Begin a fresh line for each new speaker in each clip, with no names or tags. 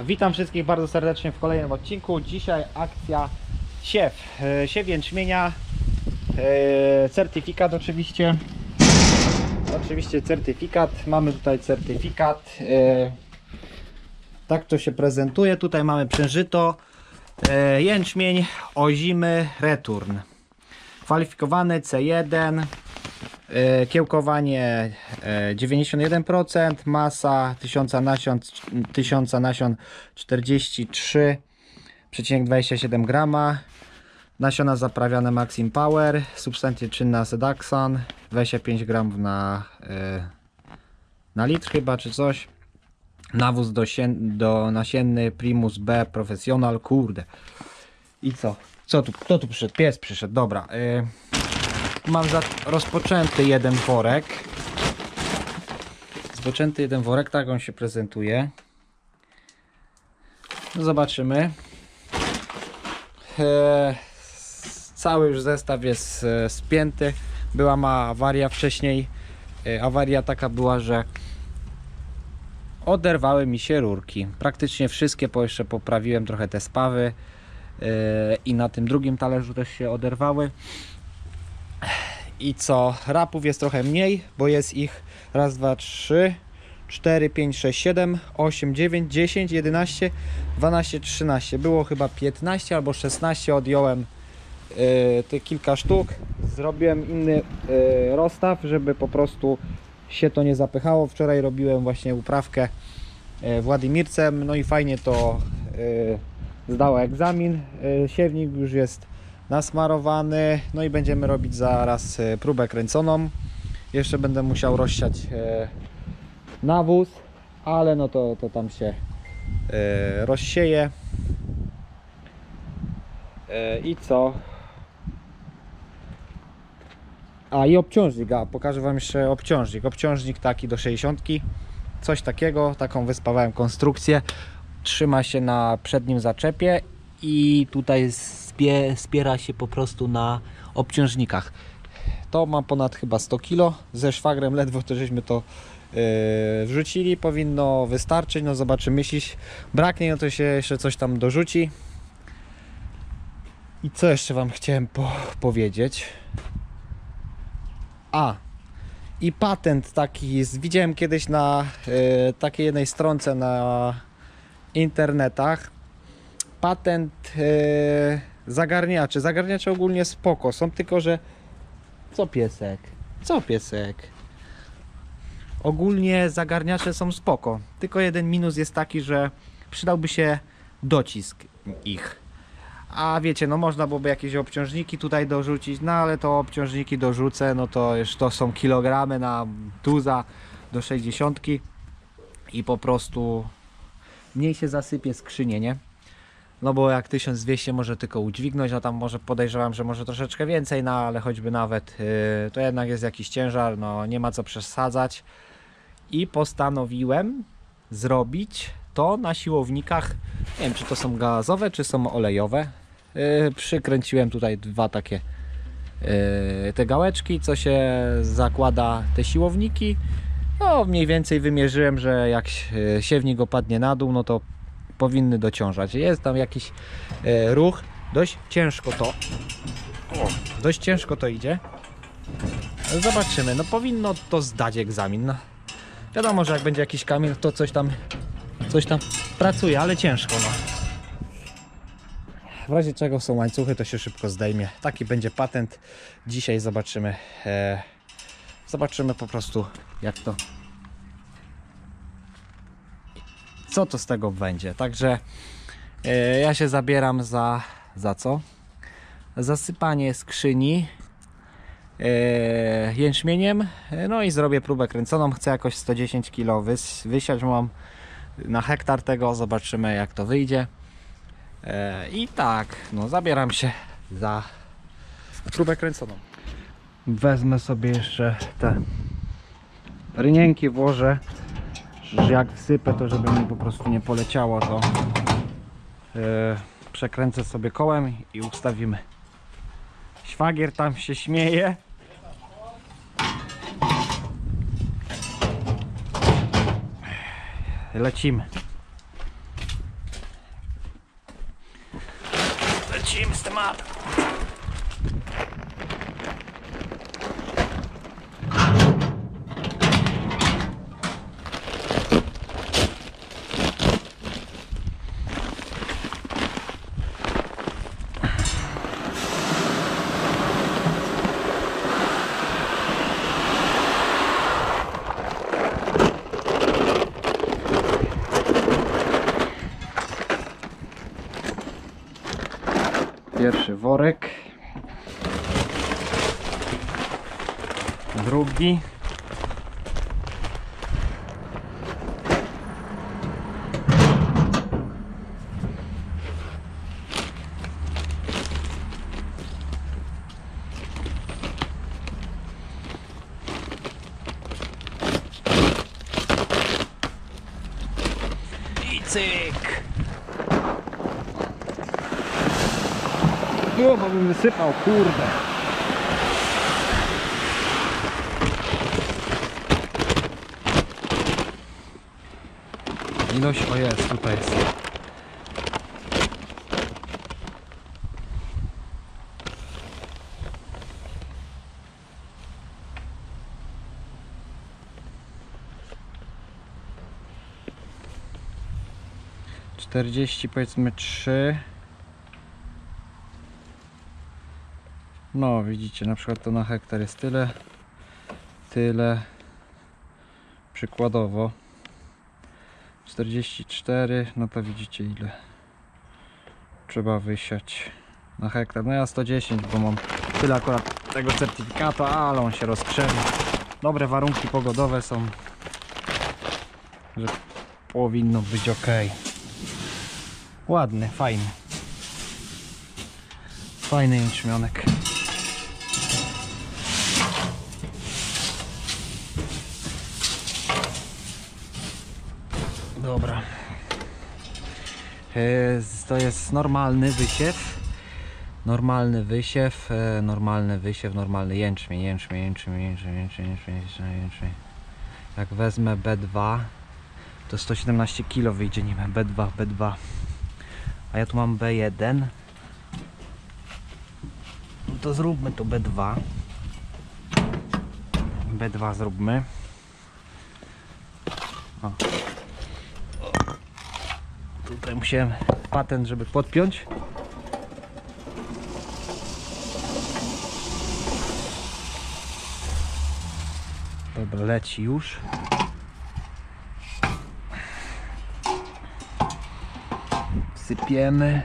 Witam wszystkich bardzo serdecznie w kolejnym odcinku. Dzisiaj akcja siew jęczmienia, certyfikat oczywiście. Certyfikat, mamy tutaj certyfikat. Tak to się prezentuje. Tutaj mamy przężyto, jęczmień, ozimy, return. Kwalifikowany C1, kiełkowanie 91%, masa 1000 nasion 43,27 grama, nasiona zaprawiane Maxim Power, substancja czynna Sedaxan 25 gramów na litr chyba czy coś, nawóz do nasienny Primus B Professional, kurde. I kto tu przyszedł? Pies przyszedł, dobra. Mam rozpoczęty jeden worek. Tak on się prezentuje. No zobaczymy. Cały już zestaw jest spięty. Była mała awaria wcześniej. Awaria taka była, że oderwały mi się rurki. Praktycznie wszystkie, bo jeszcze poprawiłem trochę te spawy. I na tym drugim talerzu też się oderwały. I co? Rapów jest trochę mniej, bo jest ich raz, dwa, trzy, 4, 5, 6, 7, 8, 9, 10, 11, 12, 13. Było chyba 15 albo 16. Odjąłem te kilka sztuk. Zrobiłem inny rozstaw, żeby po prostu się to nie zapychało. Wczoraj robiłem właśnie uprawkę Władimircem. No i fajnie to zdało egzamin. Siewnik już jest nasmarowany, no i będziemy robić zaraz próbę kręconą. Jeszcze będę musiał rozsiać nawóz, ale no to tam się rozsieje. I co? I obciążnik, pokażę wam jeszcze obciążnik taki do 60, coś takiego, taką wyspawałem konstrukcję. Trzyma się na przednim zaczepie i tutaj spiera się po prostu na obciążnikach. To ma ponad chyba 100 kg. Ze szwagrem ledwo to żeśmy to wrzucili. Powinno wystarczyć. No zobaczymy, jeśli braknie, no to się jeszcze coś tam dorzuci. I co jeszcze wam chciałem powiedzieć? I patent taki jest. Widziałem kiedyś na takiej jednej stronce na internetach. Patent zagarniaczy. Zagarniacze ogólnie spoko są, tylko że co piesek? Ogólnie zagarniacze są spoko, tylko jeden minus jest taki, że przydałby się docisk ich. A wiecie, no można byłoby jakieś obciążniki tutaj dorzucić, no ale to obciążniki dorzucę, no to już to są kilogramy na tuza do 60 i po prostu mniej się zasypie skrzynię, nie? No bo jak 1200 może tylko udźwignąć, no tam może podejrzewam, że może troszeczkę więcej, no ale choćby nawet to jednak jest jakiś ciężar, no nie ma co przesadzać. I postanowiłem zrobić to na siłownikach, nie wiem czy to są gazowe, czy są olejowe. Przykręciłem tutaj dwa takie te gałeczki, co się zakłada te siłowniki. No mniej więcej wymierzyłem, że jak siewnik opadnie na dół, no to powinny dociążać. Jest tam jakiś ruch, dość ciężko to idzie. Zobaczymy, no powinno to zdać egzamin. No, wiadomo, że jak będzie jakiś kamień, to coś tam pracuje, ale ciężko, no. W razie czego są łańcuchy, to się szybko zdejmie. Taki będzie patent. Dzisiaj zobaczymy. Zobaczymy po prostu, jak to, co to z tego będzie. Także ja się zabieram za co? Zasypanie skrzyni jęczmieniem, no i zrobię próbę kręconą. Chcę jakoś 110 kg wysiać, mam na hektar tego, zobaczymy jak to wyjdzie. I tak, no zabieram się za próbę kręconą. Wezmę sobie jeszcze te rynienki, włożę, że jak wsypę, to żeby mi po prostu nie poleciało, to przekręcę sobie kołem i ustawimy. Szwagier tam się śmieje. Lecimy. lecimy z tematem. Pierwszy worek, drugi, i cyk. O, bo bym wysypał, kurde. Ilość, o jest, tutaj jest. Powiedzmy 3. No widzicie, na przykład to na hektar jest tyle, przykładowo 44, no to widzicie ile trzeba wysiać na hektar. No ja 110, bo mam tyle akurat tego certyfikatu, ale on się rozkrzewi. Dobre warunki pogodowe są, że powinno być ok. Ładny, fajny jęczmionek. Dobra. To jest normalny wysiew. Normalny jęczmień. Jak wezmę B2, to 117 kg wyjdzie nim. B2. A ja tu mam B1. No to zróbmy to B2. B2 zróbmy. O. Tutaj musiałem patent, żeby podpiąć. Dobra, leci już. Wsypiemy.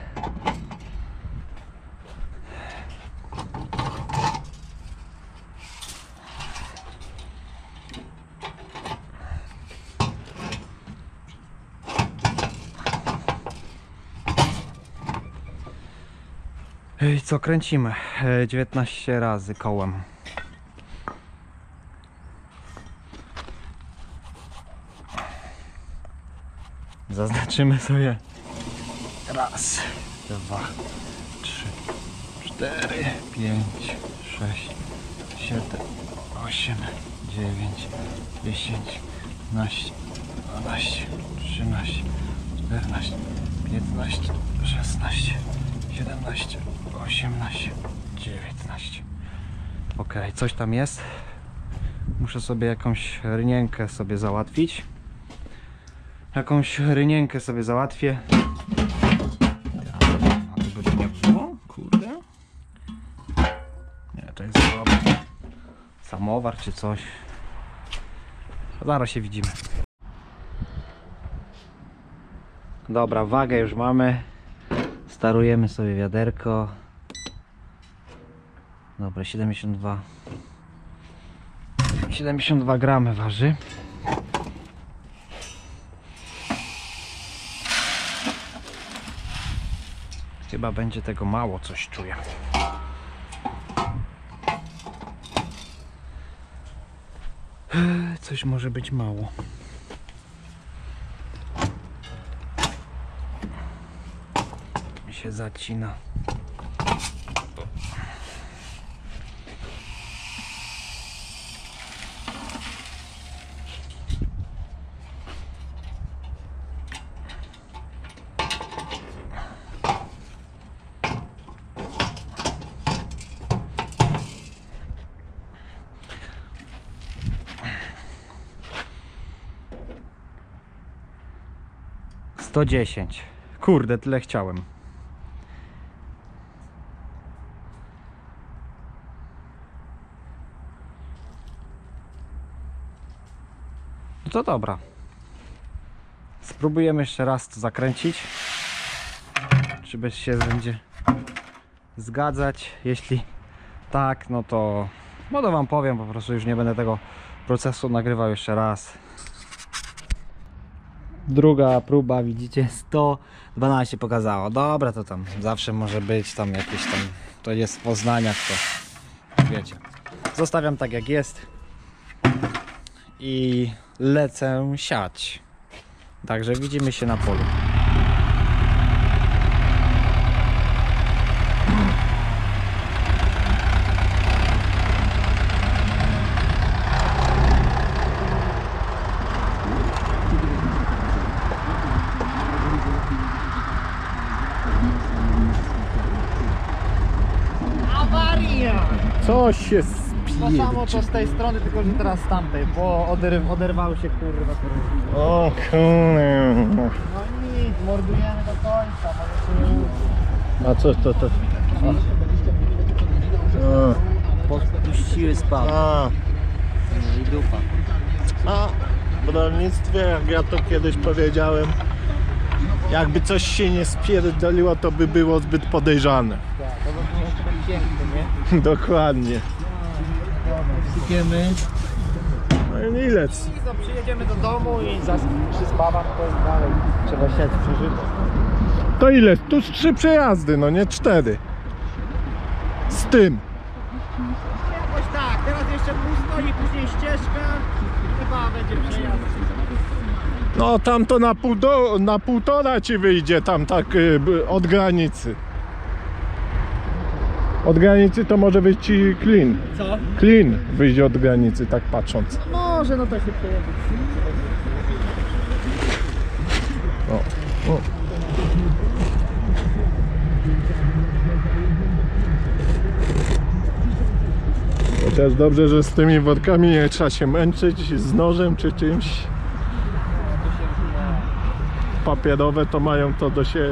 I co, kręcimy 19 razy kołem. Zaznaczymy sobie 1, 2, 3, 4, 5, 6, 7, 8, 9, 10, 11, 12, 13, 14, 15, 16, 17, 18, 19. Ok, coś tam jest. Muszę sobie jakąś rynienkę sobie załatwić. Załatwię. A tego tu nie było? Kurde. Nie, to jest samowar czy coś. Zaraz się widzimy. Dobra, wagę już mamy. Starujemy sobie wiaderko. Dobra, 72 gramy waży. Chyba będzie tego mało, coś czuję. Coś może być mało. Mi się zacina. 110. Kurde, tyle chciałem. No to dobra. Spróbujemy jeszcze raz to zakręcić. Czy bez się będzie zgadzać? Jeśli tak, no to wam powiem, po prostu już nie będę tego procesu nagrywał jeszcze raz. Druga próba, widzicie, 112 pokazało. Dobra, to tam zawsze może być tam jakieś tam, to jest w Poznaniach, to wiecie. Zostawiam tak jak jest i lecę siać. Także widzimy się na polu. Coś się spije.
To samo co z tej strony, tylko że teraz z tamtej, bo oderwały się kurwa.
O kurde.
No nic, mordujemy do końca.
A co to?
Puściły spad. I dupa.
A w rolnictwie, jak ja to kiedyś powiedziałem, jakby coś się nie spierdoliło, to by było zbyt podejrzane.
Tak, to by było piękne, nie?
Dokładnie.
Sypiemy.
No i ile?
No, przyjedziemy do domu i przyspawam, to jest dalej. Trzeba siać przeżyto.
To ile? Tu 3 przejazdy, no nie 4. Z tym.
Jakoś tak, teraz jeszcze pusto i później ścieżka. Chyba będzie przejazd.
No tam to na półtora ci wyjdzie tam tak od granicy. Od granicy to może wyjść ci clean.
Co?
Clean wyjdzie od granicy, tak patrząc.
Może, no to się przejedzie.
O. Chociaż dobrze, że z tymi workami nie trzeba się męczyć z nożem czy czymś. Papierowe to mają to do siebie.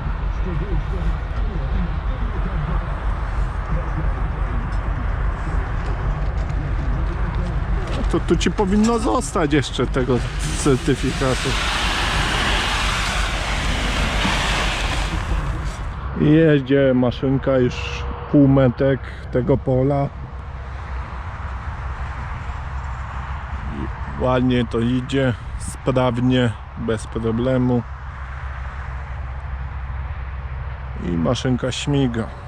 To tu ci powinno zostać jeszcze tego certyfikatu. Jeździe maszynka już półmetek tego pola. Ładnie to idzie, sprawnie, bez problemu. I maszynka śmiga.